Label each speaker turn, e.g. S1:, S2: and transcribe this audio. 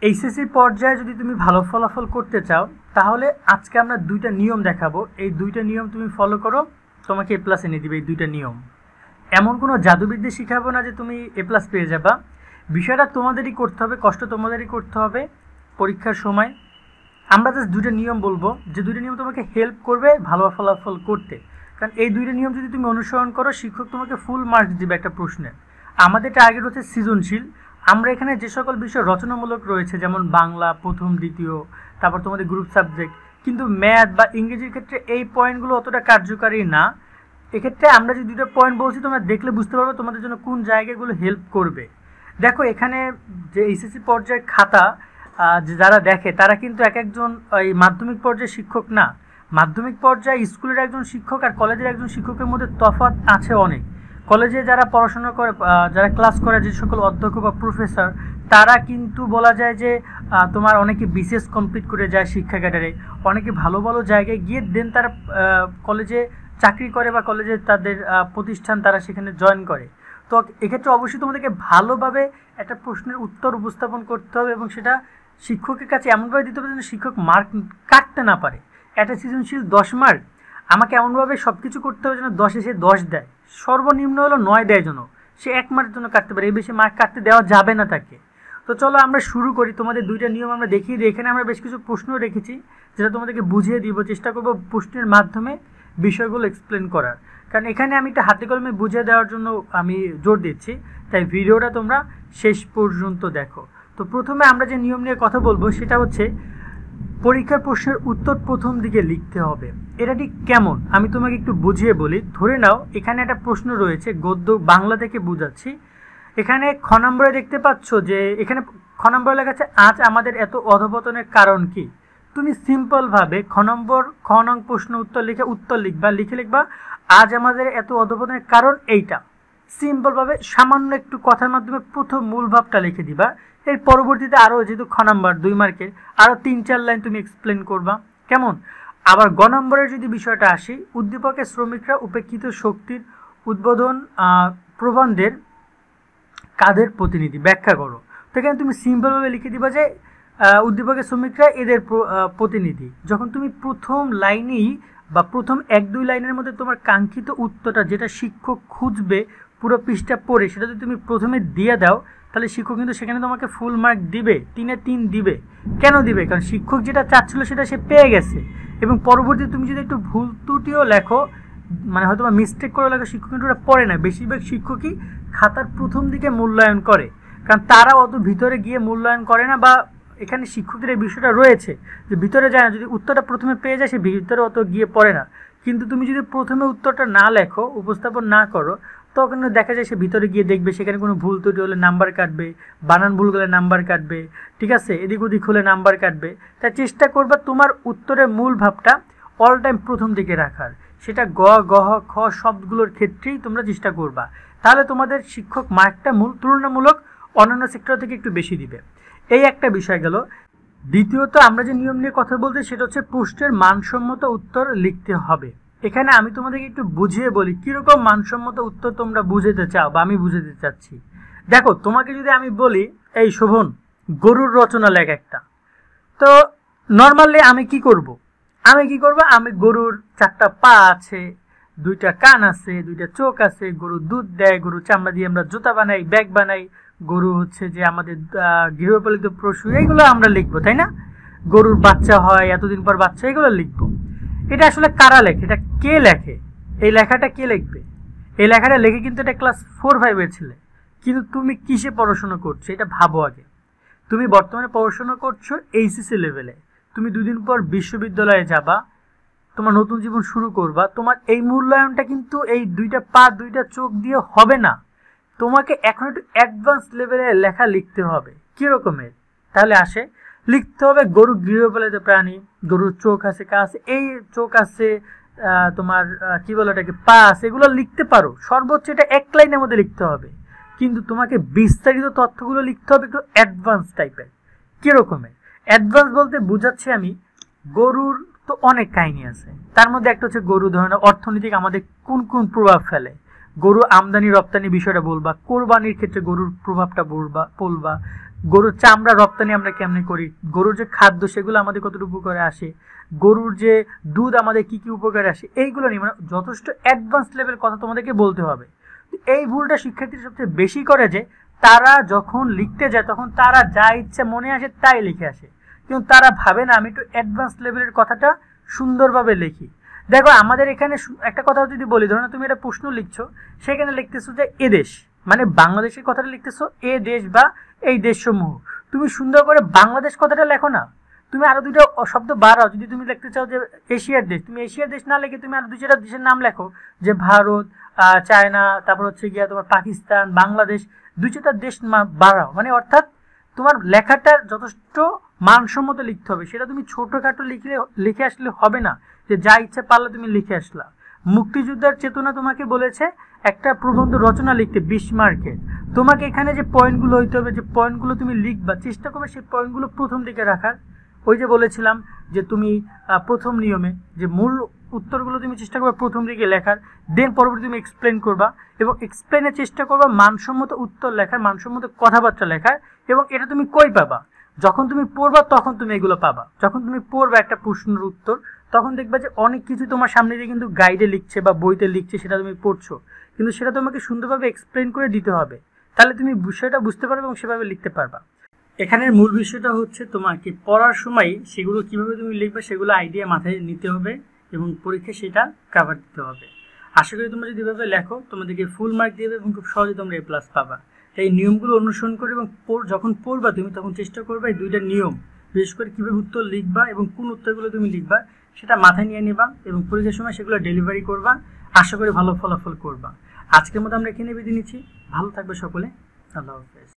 S1: HSC পর্যায়ে যদি তুমি ভালো ফলাফল করতে চাও তাহলে আজকে আমরা দুইটা নিয়ম দেখাবো। এই দুইটা নিয়ম তুমি ফলো করো, তোমাকে এ প্লাস এনে দিবে। এই দুইটা নিয়ম এমন কোনো জাদুবিদ্যা শিখাবো না যে তুমি এ প্লাস পেয়ে যাবা। বিষয়টা তোমাদেরই করতে হবে, কষ্ট তোমাদেরই করতে হবে পরীক্ষার সময়। আমরা জাস্ট দুইটা নিয়ম বলবো, যে দুইটা নিয়ম তোমাকে হেল্প করবে ভালো ফলাফল করতে। কারণ এই দুইটা নিয়ম যদি তুমি অনুসরণ করো, শিক্ষক তোমাকে ফুল মার্কস দিবে একটা প্রশ্নে। আমাদের টার্গেট হচ্ছে সৃজনশীল। আমরা এখানে যে সকল বিষয় রচনামূলক রয়েছে, যেমন বাংলা প্রথম দ্বিতীয়, তারপর তোমাদের গ্রুপ সাবজেক্ট, কিন্তু ম্যাথ বা ইংরেজির ক্ষেত্রে এই পয়েন্টগুলো অতটা কার্যকারী না। এক্ষেত্রে আমরা যে দুটো পয়েন্ট বলছি তোমরা দেখলে বুঝতে পারবে তোমাদের জন্য কোন জায়গাগুলো হেল্প করবে। দেখো এখানে যে এইচএসসি পর্যায়ের খাতা যারা দেখে তারা কিন্তু এক একজন এই মাধ্যমিক পর্যায়ের শিক্ষক না। মাধ্যমিক পর্যায়ে স্কুলের একজন শিক্ষক আর কলেজের একজন শিক্ষকের মধ্যে তফাৎ আছে অনেক। কলেজে যারা পড়াশোনা করে, যারা ক্লাস করে, যে সকল অধ্যক্ষ বা প্রফেসর, তারা কিন্তু বলা যায় যে তোমার অনেকে বিসিএস কমপ্লিট করে যায় শিক্ষা ক্যাডারে, অনেকে ভালো ভালো জায়গায় গিয়ে দেন তারা কলেজে চাকরি করে বা কলেজে তাদের প্রতিষ্ঠান তারা সেখানে জয়েন করে। তো এক্ষেত্রে অবশ্যই তোমাদেরকে ভালোভাবে একটা প্রশ্নের উত্তর উপস্থাপন করতে হবে এবং সেটা শিক্ষকের কাছে এমনভাবে দিতে হবে যেন শিক্ষক মার্ক কাটতে না পারে। একটা সৃজনশীল 10 মার্ক, আমাকে এমনভাবে সব কিছু করতে হবে যেন 10-এ সে 10 দেয়, সর্বনিম্ন হলো 9 দেয় যেন সে 1 মার্কের জন্য কাটতে পারে, এই বেশি মার্ক কাটতে দেওয়া যাবে না তাকে। তো চলো আমরা শুরু করি। তোমাদের দুইটা নিয়ম আমরা দেখিয়ে দিই। এখানে আমরা বেশ কিছু প্রশ্ন রেখেছি যেটা তোমাদেরকে বুঝিয়ে দিব, চেষ্টা করবো প্রশ্নের মাধ্যমে বিষয়গুলো এক্সপ্লেন করার। কারণ এখানে আমি একটা হাতে কলমে বুঝিয়ে দেওয়ার জন্য আমি জোর দিচ্ছি, তাই ভিডিওটা তোমরা শেষ পর্যন্ত দেখো। তো প্রথমে আমরা যে নিয়ম নিয়ে কথা বলবো সেটা হচ্ছে পরীক্ষার প্রশ্নের উত্তর প্রথম দিকে লিখতে হবে। এটা ঠিক কেমন আমি তোমাকে একটু বুঝিয়ে বলি। ধরে নাও এখানে একটা প্রশ্ন রয়েছে, গদ্য বাংলা থেকে বুঝাচ্ছি। এখানে খ নম্বরে দেখতে পাচ্ছ যে এখানে খ নম্বরে লেখা আছে আজ আমাদের এত অধঃপতনের কারণ কি। তুমি সিম্পলভাবে খ নং প্রশ্ন উত্তর লিখবা আজ আমাদের এত অধঃপতনের কারণ এইটা। সিম্পলভাবে সামান্য একটু কথার মাধ্যমে প্রথম মূল ভাবটা লিখে দিবা। এর পরবর্তীতে আরও যেহেতু খ নাম্বার 2 মার্কের আরও 3-4 লাইন তুমি এক্সপ্লেন করবা, কেমন। আবার গ নম্বরের যদি বিষয়টা আসি, উদ্দীপকে শ্রমিকরা উপেক্ষিত শক্তির উদ্বোধন প্রবন্ধের কাদের প্রতিনিধি ব্যাখ্যা করো। তো এখানে তুমি সিম্পলভাবে লিখে দিবা যে উদ্দীপকের শ্রমিকরা এদের প্রতিনিধি। যখন তুমি প্রথম লাইনেই বা প্রথম 1-2 লাইনের মধ্যে তোমার কাঙ্ক্ষিত উত্তরটা যেটা শিক্ষক খুঁজবে পুরো পৃষ্ঠা পড়ে, সেটা যদি তুমি প্রথমে দিয়ে দাও তাহলে শিক্ষক কিন্তু সেখানে তোমাকে ফুল মার্ক দিবে, 3-এ 3 দিবে। কেন দিবে? কারণ শিক্ষক যেটা চাচ্ছিল সেটা সে পেয়ে গেছে। এবং পরবর্তীতে তুমি যদি একটু ভুল ত্রুটিও লেখো, মানে হয়তো বা মিস্টেক করে লেখো, শিক্ষক কিন্তু ওটা পড়ে না। বেশিরভাগ শিক্ষকই খাতার প্রথম দিকে মূল্যায়ন করে, কারণ তারা অত ভিতরে গিয়ে মূল্যায়ন করে না। বা এখানে শিক্ষকদের এই বিষয়টা রয়েছে যে ভিতরে যায় না, যদি উত্তরটা প্রথমে পেয়ে যায় সে ভিতরে অত গিয়ে পড়ে না। কিন্তু তুমি যদি প্রথমে উত্তরটা না লেখো, উপস্থাপন না করো, তখন দেখা যায় সে ভিতরে গিয়ে দেখবে সেখানে কোনো ভুল ত্রুটি হলে নাম্বার কাটবে, বানান ভুল হলে নাম্বার কাটবে, ঠিক আছে, এদিক ওদিক হলে নাম্বার কাটবে। তাই চেষ্টা করবা তোমার উত্তরের মূল ভাবটা অল টাইম প্রথম দিকে রাখার। সেটা গ, গ, খ শব্দগুলোর ক্ষেত্রেই তোমরা চেষ্টা করবা, তাহলে তোমাদের শিক্ষক মার্কটা তুলনামূলক অন্যান্য সেক্টর থেকে একটু বেশি দিবে। এই একটা বিষয় গেল। দ্বিতীয়ত আমরা যে নিয়ম নিয়ে কথা বলতে সেটা হচ্ছে প্রশ্নের মানসম্মত উত্তর লিখতে হবে। এখানে আমি তোমাদেরকে একটু বুঝিয়ে বলি কীরকম মানসম্মত উত্তর তোমরা বুঝাতে চাও বা আমি বুঝাতে চাচ্ছি। দেখো তোমাকে যদি আমি বলি এই শোভন গরুর রচনা লেখ একটা, তো নর্মালি আমি কি করব, আমি গরুর 4টা পা আছে, 2টা কান আছে, 2টা চোখ আছে, গরু দুধ দেয়, গরুর চামড়া দিয়ে আমরা জুতা বানাই, ব্যাগ বানাই, গরু হচ্ছে যে আমাদের গৃহপালিত পশু, এইগুলো আমরা লিখবো, তাই না? গরুর বাচ্চা হয়, এতদিন পর বাচ্চা, এগুলো লিখবো। এটা আসলে কারা লেখে, এটা কে লেখে, এই লেখাটা কে লিখবে? এই লেখাটা লেখে কিন্তু এটা ক্লাস 4-5 ছেলে। কিন্তু তুমি কিসে পড়াশোনা করছো এটা ভাবো আগে। তুমি বর্তমানে পড়াশোনা করছো এইচএসসি লেভেলে, তুমি 2 দিন পর বিশ্ববিদ্যালয়ে যাবা, তোমার নতুন জীবন শুরু করবা। তোমার এই মূল্যায়নটা কিন্তু এই 2টা পা 2টা চোখ দিয়ে হবে না, তোমাকে এখন একটু অ্যাডভান্স লেভেলে লেখা লিখতে হবে। কীরকমের? তাহলে আসে লিখতে হবে গরু গৃহপালিত প্রাণী, গরুর চোখ আছে, কা আছে, এই চোখ আছে, তোমার কি বলে এটাকে পা আছে, এগুলো লিখতে পারো। সর্বোচ্চ এটা 1 লাইনের মধ্যে লিখতে হবে, কিন্তু তোমাকে বিস্তারিত তথ্যগুলো লিখতে হবে একটু অ্যাডভান্স টাইপের। কীরকমের অ্যাডভান্স বলতে বুঝাচ্ছি আমি, গরুর তো অনেক কাহিনী আছে, তার মধ্যে একটা হচ্ছে গরু ধরনের অর্থনৈতিক আমাদের কোন কোন প্রভাব ফেলে, গরু আমদানি রপ্তানি বিষয়টা বলবা, কোরবানির ক্ষেত্রে গরুর প্রভাবটা বলবা, গরুর চামড়া রপ্তানি আমরা কেমনে করি, গরুর যে খাদ্য সেগুলো আমাদের কতটুকু উপকারে আসে, গরুর যে দুধ আমাদের কি কি উপকারে আসে, এইগুলো নিয়ে মানে যথেষ্ট অ্যাডভান্স লেভেল কথা তোমাদেরকে বলতে হবে। এই ভুলটা শিক্ষার্থীরা সবচেয়ে বেশি করে যে তারা যখন লিখতে যায় তখন তারা যা ইচ্ছে মনে আসে তাই লিখে আসে, কিন্তু তারা ভাবে না আমি একটু অ্যাডভান্স লেভেলের কথাটা সুন্দরভাবে লিখি। দেখো আমাদের এখানে একটা কথা যদি বলি, ধরো না তুমি একটা প্রশ্ন লিখছো, সেখানে লিখতেছো যে এ দেশ, মানে বাংলাদেশের কথাটা লিখতেছো এ দেশ বা এই দেশসমূহ, তুমি সুন্দর করে বাংলাদেশ কথাটা লেখো না, তুমি আরো দুইটা শব্দ বাড়াও। যদি তুমি লিখতে চাও যে এশিয়ার দেশ, তুমি এশিয়ার দেশ না লিখে তুমি আরো দুই চারটা দেশের নাম লেখো, যে ভারত, চায়না, তারপর হচ্ছে গিয়া তোমার পাকিস্তান, বাংলাদেশ, দুই চারটা দেশ বাড়াও। মানে অর্থাৎ তোমার লেখাটা যথেষ্ট মানসম্মত লিখতে হবে, সেটা তুমি ছোটখাটো লিখে আসলে হবে না যে যা ইচ্ছে পারলে তুমি লিখে আসলা। মুক্তিযোদ্ধার চেতনা তোমাকে বলেছে একটা প্রবন্ধ রচনা লিখতে 20 মার্কের, তোমাকে এখানে যে পয়েন্টগুলো হইতে হবে, যে পয়েন্টগুলো তুমি লিখবা চেষ্টা করবে সেই পয়েন্টগুলো প্রথম দিকে রাখার। ওই যে বলেছিলাম যে তুমি প্রথম নিয়মে যে মূল উত্তরগুলো তুমি চেষ্টা করবে প্রথম দিকে লেখার, দেন পরবর্তী তুমি এক্সপ্লেন করবা এবং এক্সপ্লেনের চেষ্টা করবা মানসম্মত উত্তর লেখার, মানসম্মত কথাবার্তা লেখার। এবং এটা তুমি কই পাবা, যখন তুমি পড়বা তখন তুমি এগুলো পাবা। যখন তুমি পড়বা একটা প্রশ্নের উত্তর, তখন দেখবা যে অনেক কিছু তোমার সামনে দিয়ে কিন্তু গাইডে লিখছে বা বইতে লিখছে, সেটা তুমি পড়ছো, কিন্তু সেটা তোমাকে সুন্দরভাবে এক্সপ্লেন করে দিতে হবে, তাহলে তুমি বিষয়টা বুঝতে পারবে এবং সেভাবে লিখতে পারবা। এখানের মূল বিষয়টা হচ্ছে তোমাকে পড়ার সময় সেগুলো কিভাবে তুমি লিখবে সেগুলো আইডিয়া মাথায় নিতে হবে এবং পরীক্ষায় সেটা কভার দিতে হবে। আশা করি তোমরা যদি এভাবে লেখো তোমাদেরকে ফুল মার্ক দেবে এবং খুব সহজে তোমরা A+ পাবা। এই নিয়মগুলো অনুসরণ করে এবং যখন পড়বা তুমি তখন চেষ্টা করবে এই দুইটা নিয়ম, বিশেষ করে কীভাবে উত্তর লিখবা এবং কোন উত্তরগুলো তুমি লিখবা সেটা মাথায় নিয়ে নেবা এবং পরীক্ষার সময় সেগুলো ডেলিভারি করবা। আশা করি ভালো ফলাফল করবা। আজকের মতো আমরা এখানে বিদায় নিচ্ছি। ভালো থাকবে সকলে। আল্লাহ হাফেজ।